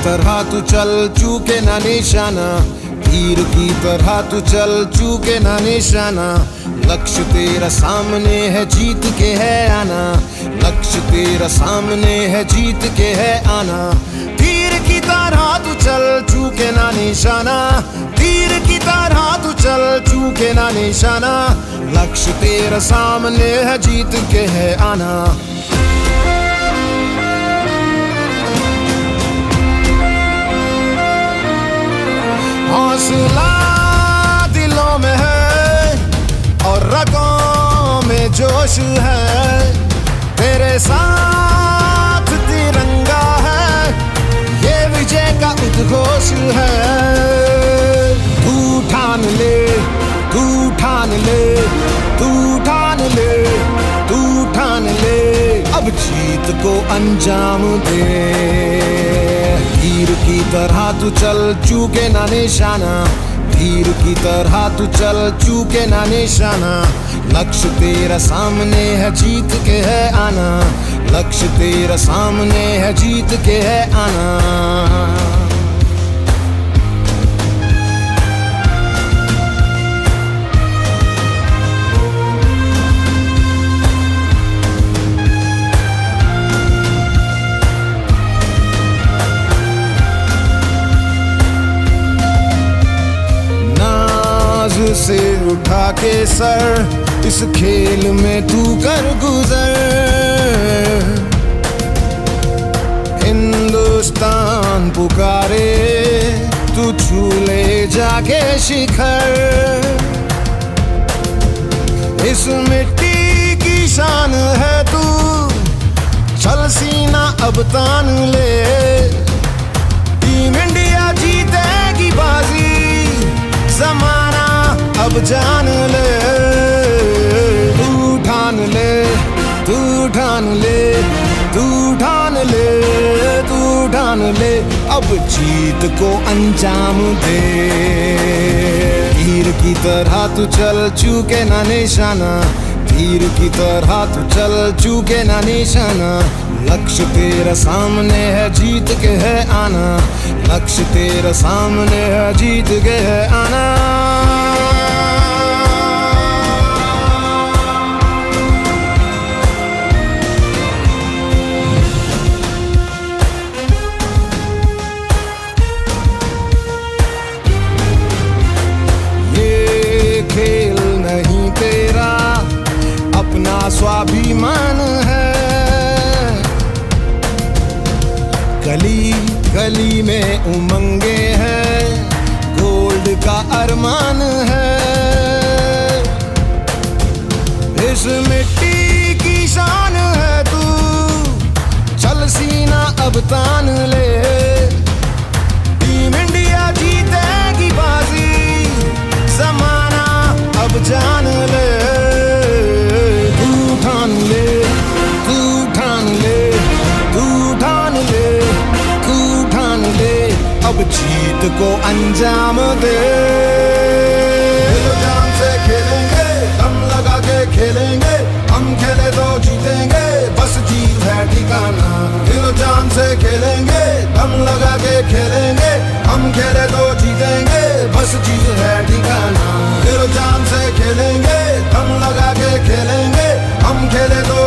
तरह तू चल चूके ना निशाना, तीर की तरह तू चल चूके ना निशाना। लक्ष्य तेरा सामने है, जीत के है आना। लक्ष्य तेरा सामने है, जीत के है आना। तीर की तरह तू चल चूके ना निशाना, तीर की तरह तू चल चूके ना निशाना। लक्ष्य तेरा सामने है, जीत के है आना। हौसला दिलों में है और रगों में जोश है, तेरे साथ तिरंगा है, ये विजय का उद्घोष है। तू ठान ले, तू ठान ले, तू ठान ले, तू ठान ले, अब जीत को अंजाम दे। तीर की तरह तू चल चूके ना निशाना, तीर की तरह तू चल चूके ना निशाना। लक्ष्य तेरा सामने है, जीत के है आना। लक्ष्य तेरा सामने है, जीत के है आना। से उठा के सर इस खेल में तू कर गुजर। हिंदुस्तान पुकारे, तू छू ले जाके शिखर। इस मिट्टी की शान है तू, चल सीना अब तान ले। टीम इंडिया जीतेगी बाजी, ज़माना अब जान ले। तू ठान ले, तू ठान ले, तू ठान ले, तू ठान ले, अब जीत को अंजाम दे। तीर की तरह तू चल चूके ना निशाना, तीर की तरह तू चल चूके ना निशाना। लक्ष्य तेरा सामने है, जीत के है आना। लक्ष्य तेरा सामने है, जीत के है आना। ये खेल नहीं तेरा, अपना स्वाभिमान है। गली गली में उमंगे हैं, गोल्ड का अरमान है। इस मिट्टी की शान है तू, चल सीना अब तान ले। टीम इंडिया जीतेगी बाजी, ज़माना अब जान ले। तू ठान ले, तू ठान ले, तू ठान ले, तू ठान ले, अब जीत को अंजाम दे। दिल जान से खेलेंगे, दम लगा के खेलेंगे, हम खेले तो जीतेंगे, बस जीत है ठिकाना। दिल जान से खेलेंगे, दम लगा के खेलेंगे, हम खेले तो जीतेंगे, बस जीत है ठिकाना। दिल जान से खेलेंगे, दम लगा के खेलेंगे, हम खेले तो